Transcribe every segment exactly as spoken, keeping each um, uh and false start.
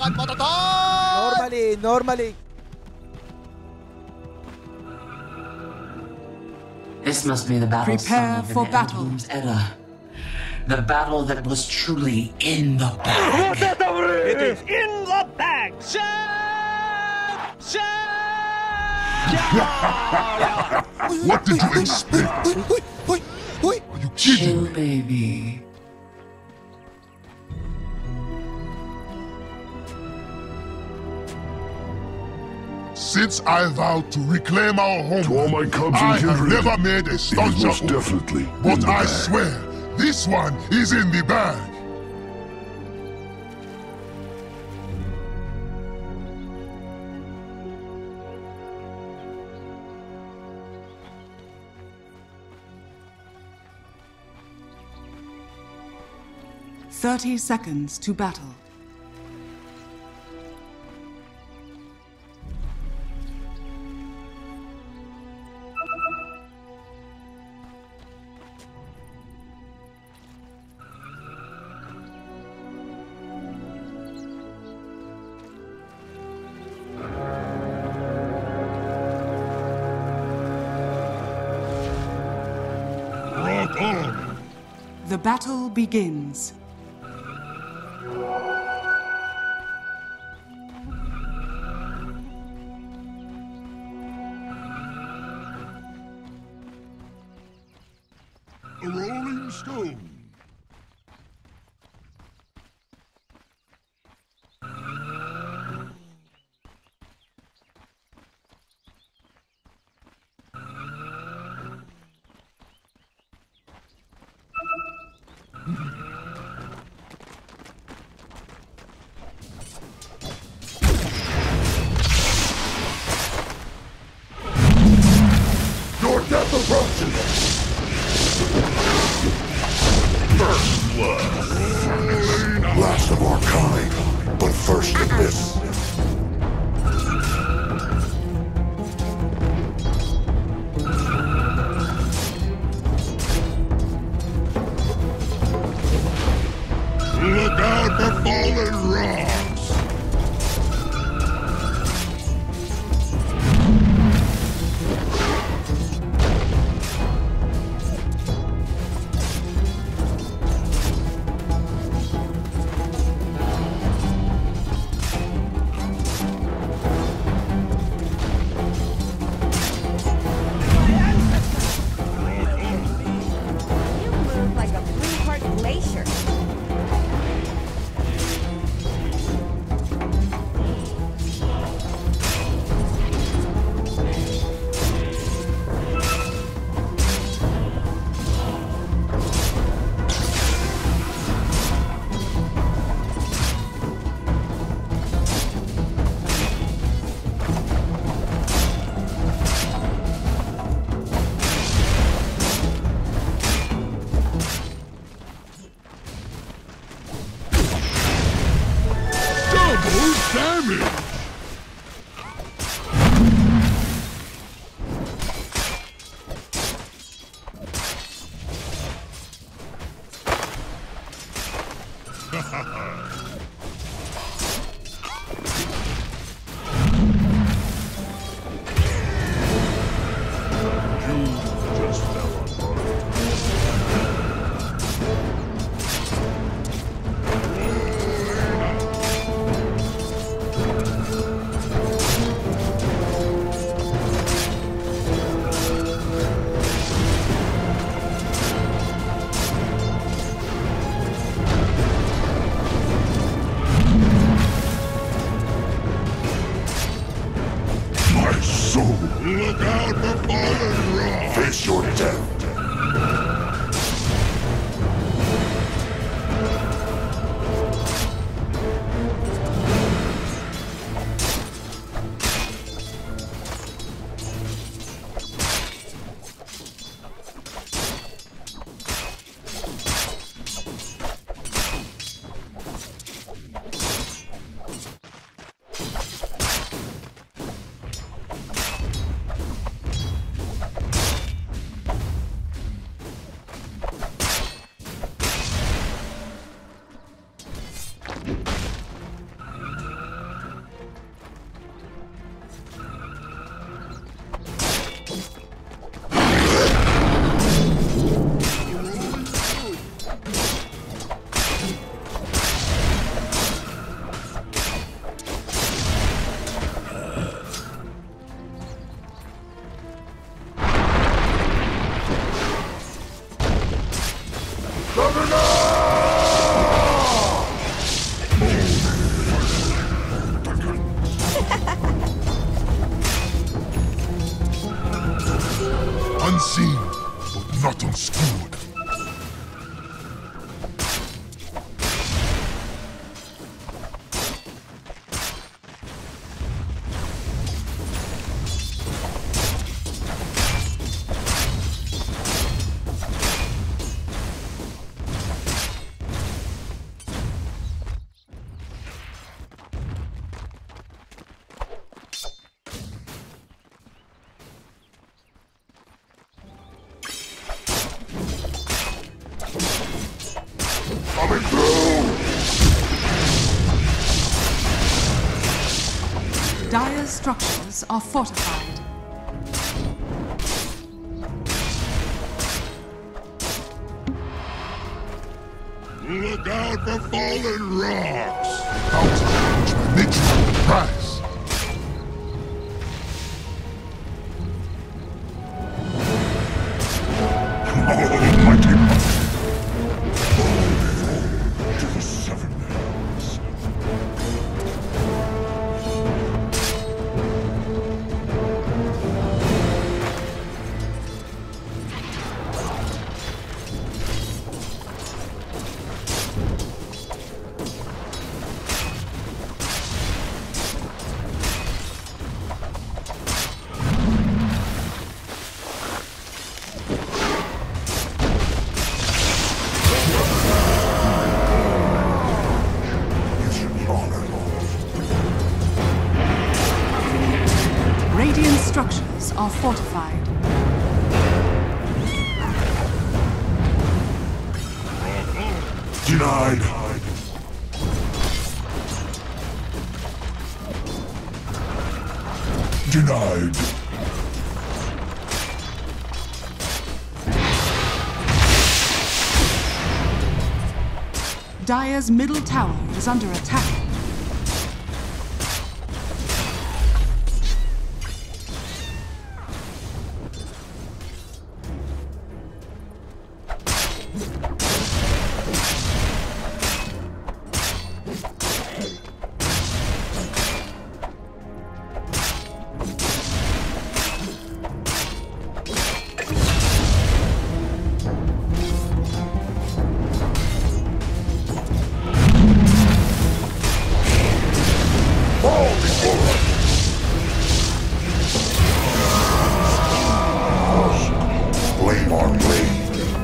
Normally, normally. This must be the battle Prepare song of for an battle. Eldwomb's Edda. The battle that was truly in the bag. It is in the bag! Shut! Shut! What did you expect? Wait, wait, wait, wait. Are you kidding Chill, me? baby. Since I vowed to reclaim our home, To all my cubs I and have kindred, never made a it is stauncher most oath. definitely in But the I bag. swear, this one is in the bag. Thirty seconds to battle. Rock on! The battle begins. A rolling stone. Your death approaches! First blood. Last of our kind, but first of this. Look out for fallen rocks! You move like a blue heart glacier. Double damage! Just fell on mine. My soul! Look out for fallen rocks! Face your death! Unseen, but not unskewered. Coming through! Dire's structures are fortified. Look out for fallen rocks! Out, which by nature is the prize. Oh, mighty monk! To the seven hells. Radiant structures are fortified. Denied. Denied. Dire's middle tower is under attack. Blame our blade.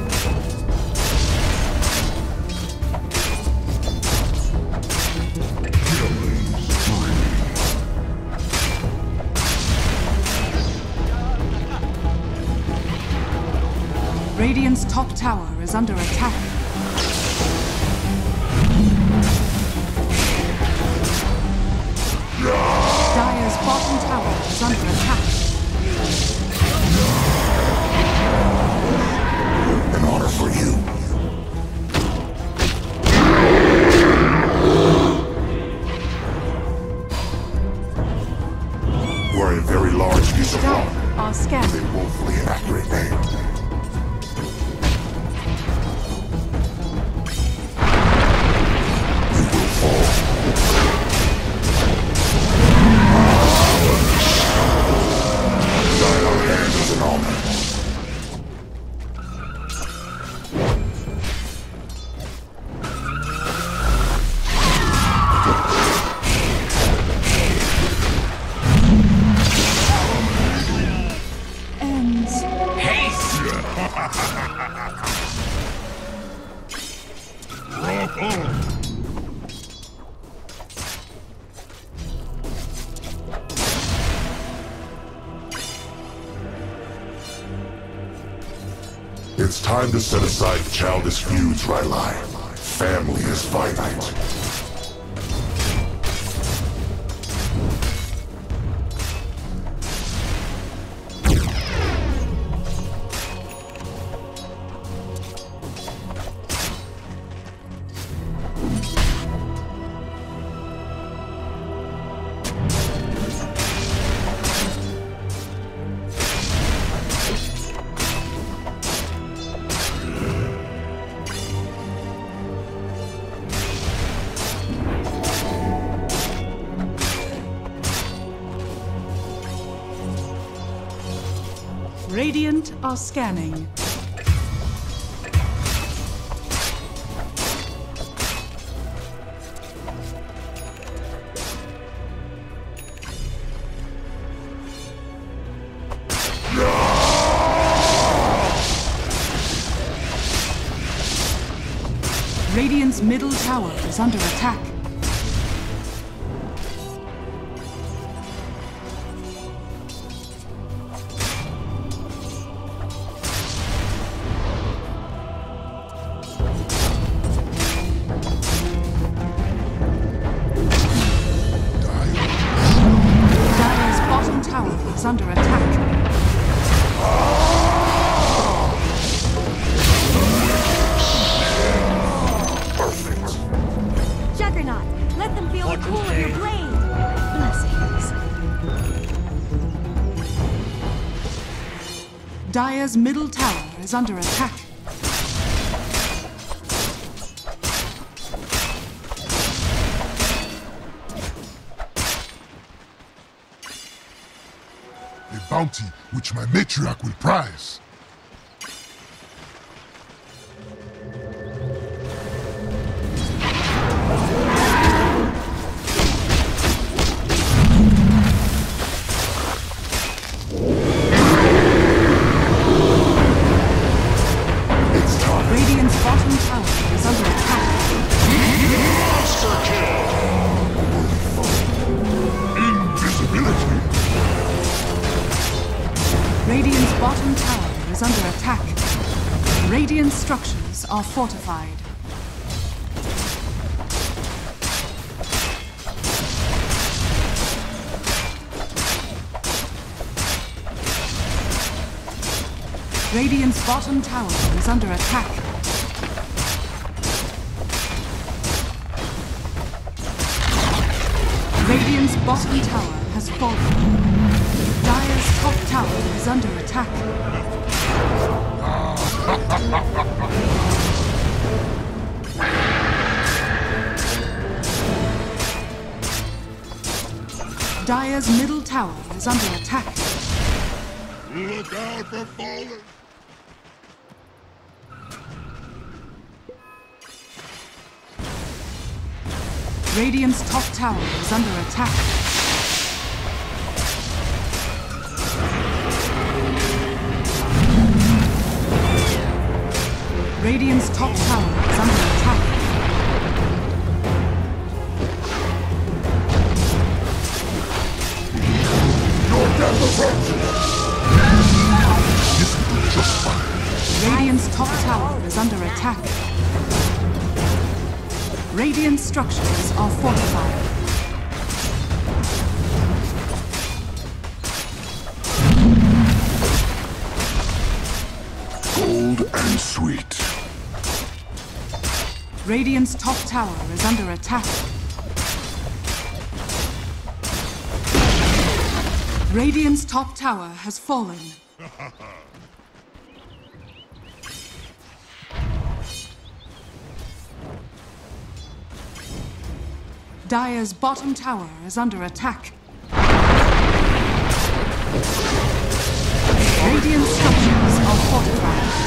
Radiant's top tower is under attack. Dire's bottom tower is under attack. An honor for you. We're a very large piece of rock. Dire are scanning. A woefully inaccurate name. You will fall. Die our hand is an honor. Ends. Rock on! It's time to set aside childish feuds, Rylai. Family is finite. Radiant are scanning. Radiant's middle tower is under attack. Dire's bottom tower is under attack. Juggernaut, let them feel the cool of your blade. Blessings. Dire's middle tower is under attack. A bounty which my matriarch will prize. Radiant's bottom tower is under attack. Monster kill! Invisibility. Radiant's bottom tower is under attack. Radiant structures are fortified. Radiant's bottom tower is under attack. Radiant's bottom tower has fallen. Dire's top tower is under attack. Dire's middle tower is under attack. Look out for fallen. Radiant's top tower is under attack. Radiant's top tower is under attack. Your death approaches! This will be just fine. Radiant's top tower is under attack. Radiant structures are fortified. Cold and sweet. Radiant's top tower is under attack. Radiant's top tower has fallen. Dire's bottom tower is under attack. Radiant structures are fortified.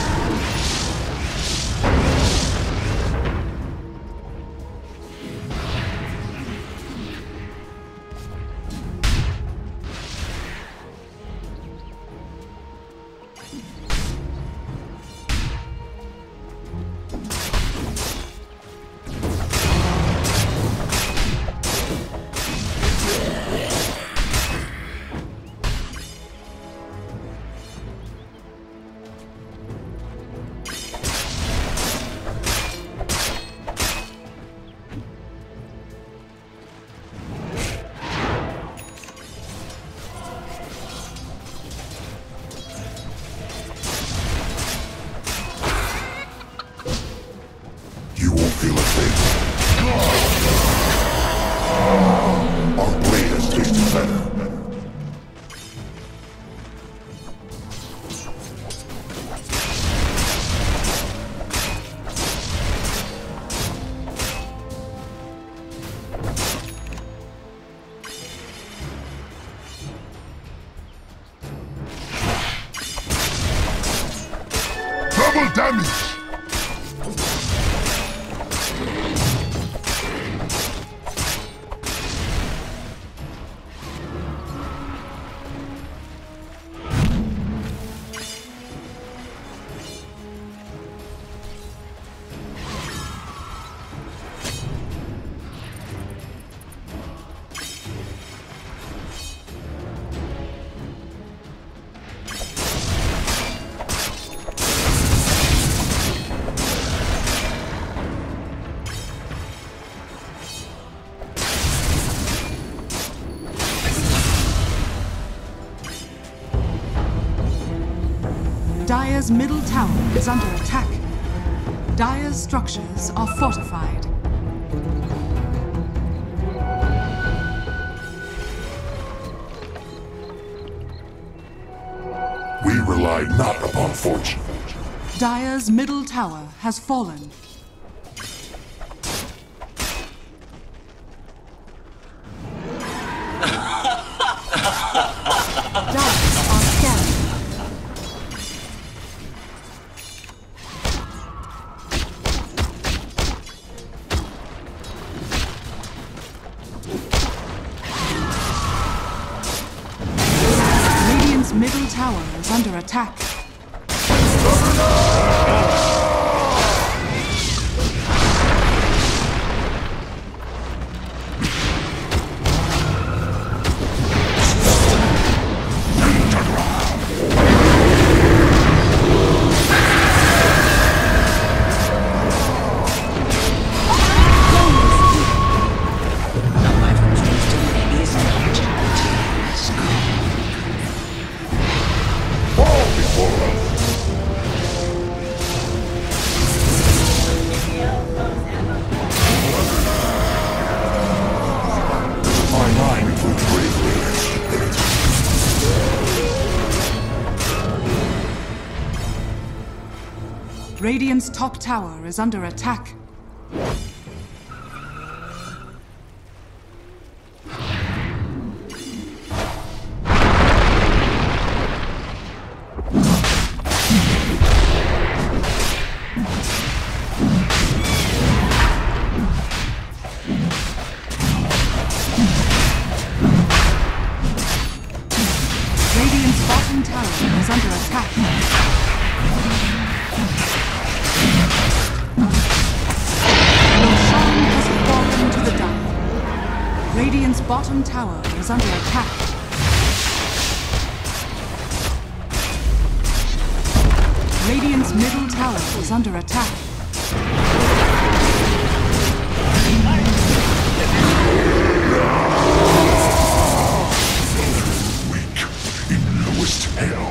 Double damage! Dire's middle tower is under attack. Dire's structures are fortified. We rely not upon fortune. Dire's middle tower has fallen. Dice are scanning. Radiant's middle tower is under attack. Radiant's top tower is under attack. Radiant's bottom tower is under attack. Radiant's bottom tower is under attack. Radiant's middle tower is under attack. Weak in lowest hell.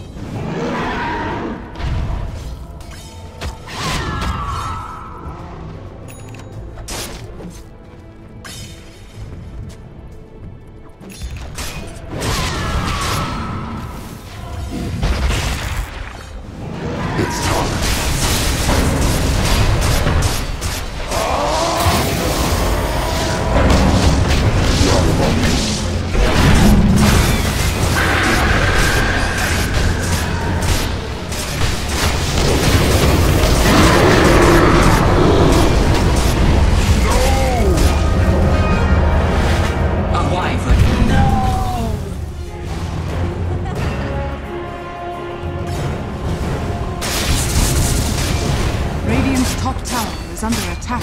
Radiant's top tower is under attack.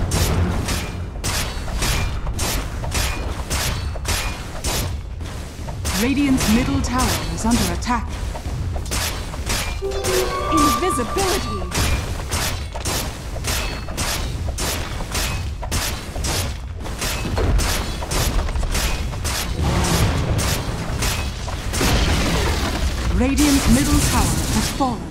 Radiant's middle tower is under attack. Invisibility! Radiant's middle tower has fallen.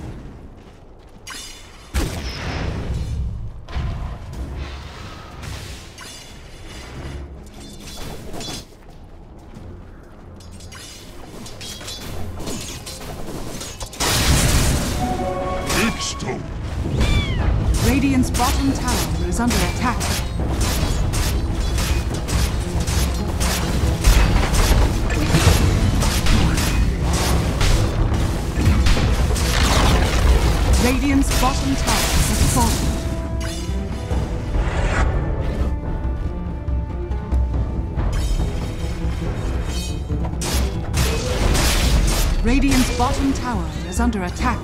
Radiant's bottom tower is under attack. Radiant's Radiant's bottom tower has fallen. Radiant's bottom tower is under attack.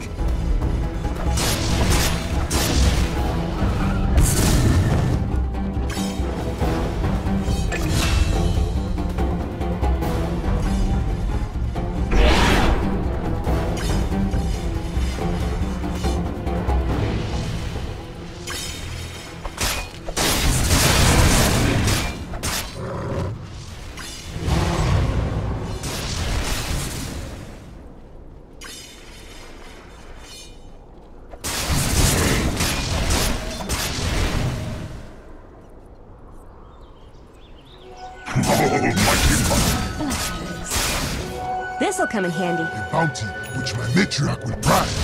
This'll come in handy. A bounty which my matriarch will prize.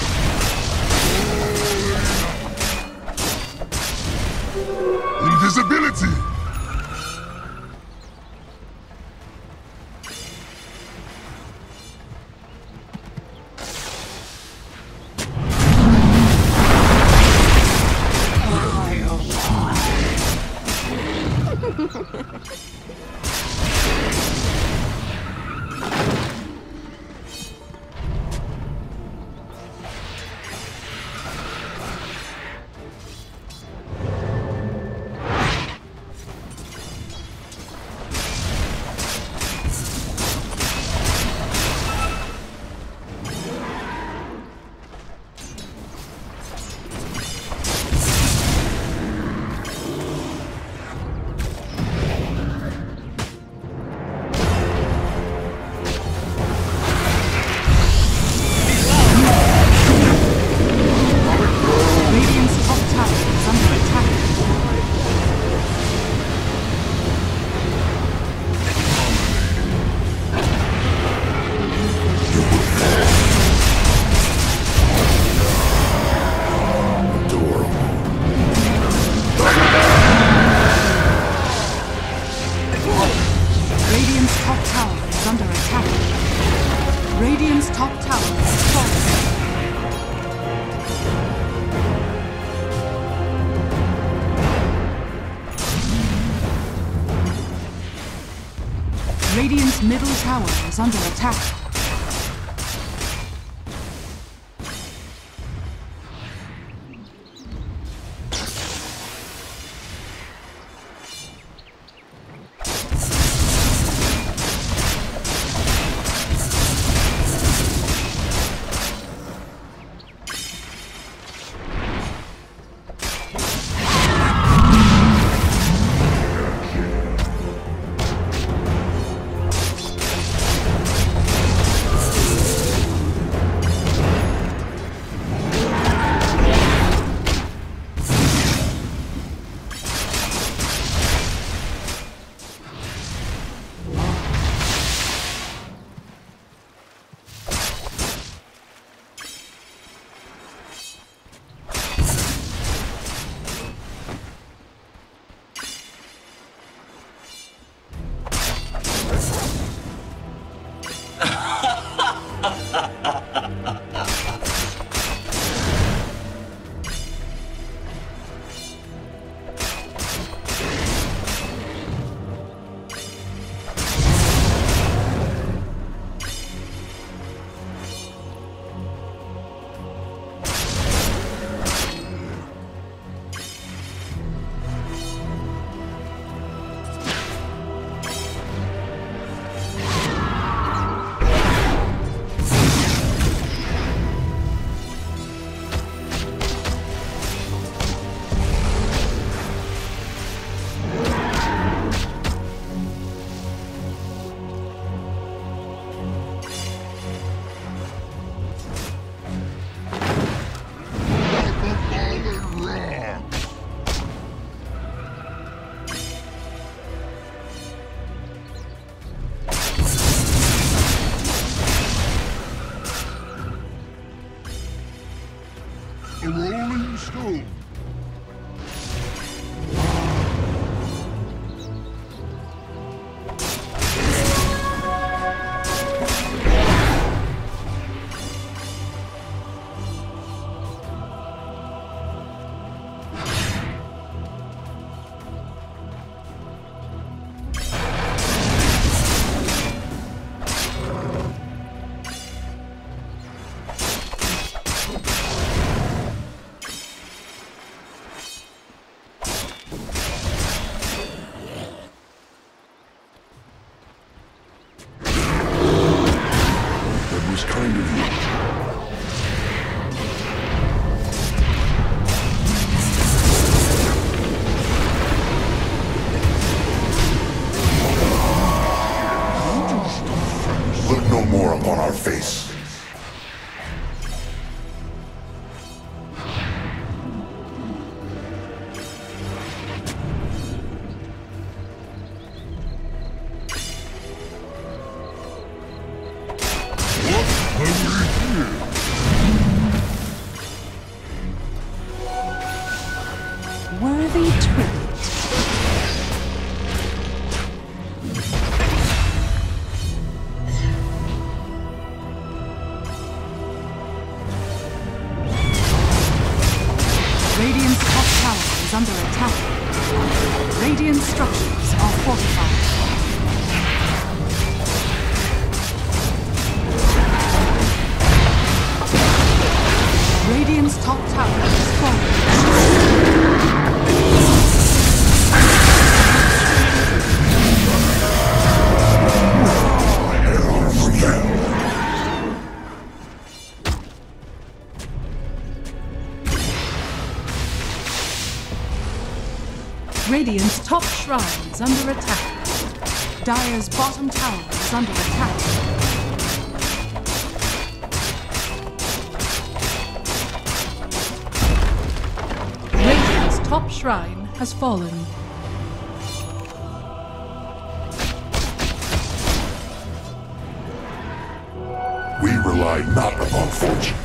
Invisibility! Radiant's top tower is falling. Radiant's middle tower is under attack. more upon our face. Worthy tribute. Radiant's top tower is under attack. Radiant structures are fortified. Radiant's top tower is falling. Radiant's top shrine is under attack. Dire's bottom tower is under attack. Radiant's top shrine has fallen. We rely not upon fortune.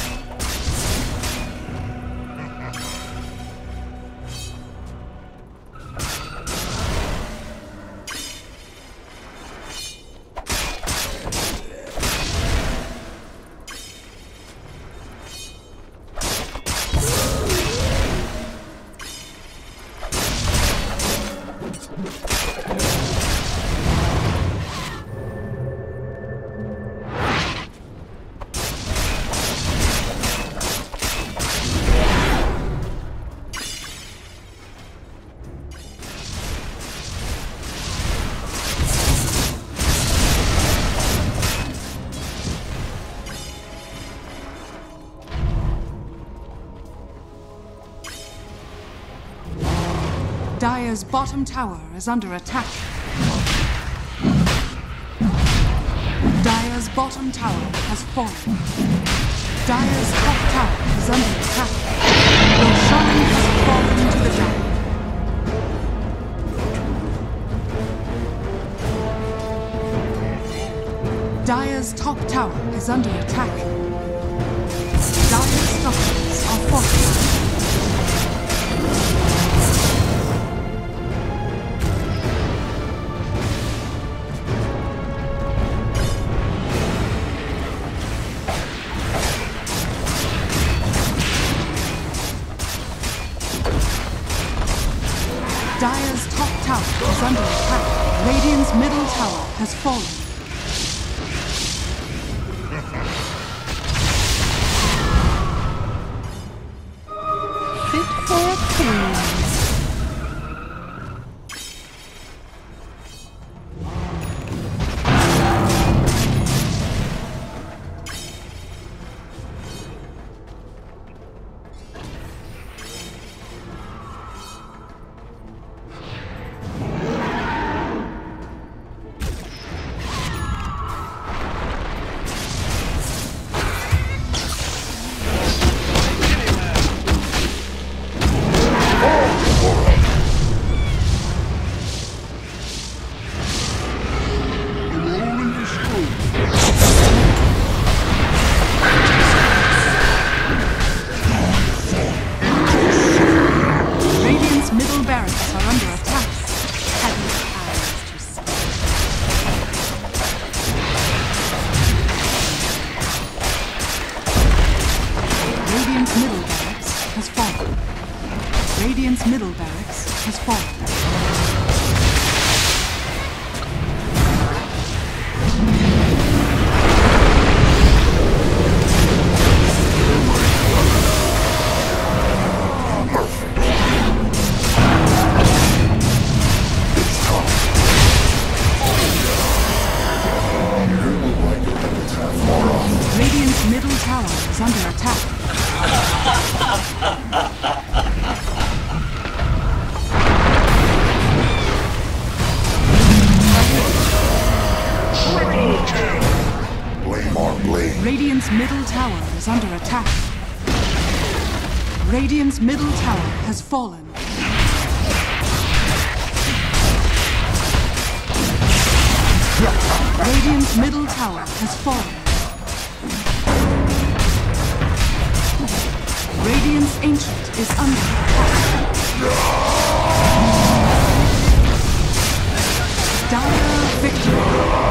Dire's bottom tower is under attack. Dire's bottom tower has fallen. Dire's top tower is under attack. Your shrine has fallen to the ground. Dire's top tower is under attack. Dire's structures are fortified. Dire's top tower is under attack. Radiant's middle tower has fallen. Fit for a queen. Radiant's middle barracks has fallen. Radiant's middle tower is under attack. Radiant's middle tower is under attack. Radiant's middle tower has fallen. Radiant's middle tower has fallen. Radiant's ancient is under attack. Dire victory.